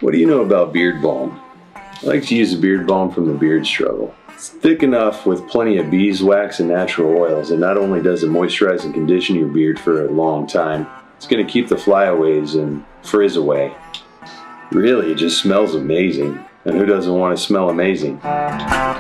What do you know about Beard Balm? I like to use the Beard Balm from the beard struggle. It's thick enough with plenty of beeswax and natural oils, and not only does it moisturize and condition your beard for a long time, it's going to keep the flyaways and frizz away. Really, it just smells amazing. And who doesn't want to smell amazing?